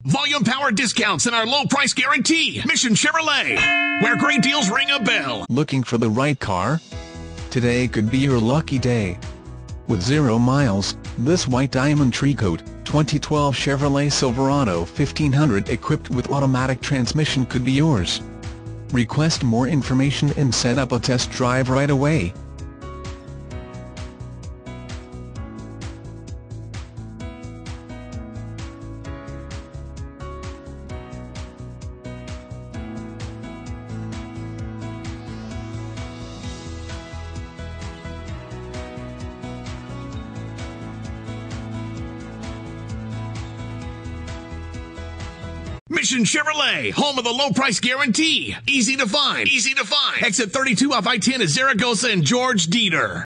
Volume power discounts and our low price guarantee. Mission Chevrolet, where great deals ring a bell. Looking for the right car? Today could be your lucky day. With 0 miles, this White Diamond Tricoat 2012 Chevrolet Silverado 1500 equipped with automatic transmission could be yours. Request more information and set up a test drive right away. Mission Chevrolet, home of the low price guarantee. Easy to find. Exit 32 off I-10 at Zaragoza and George Dieter.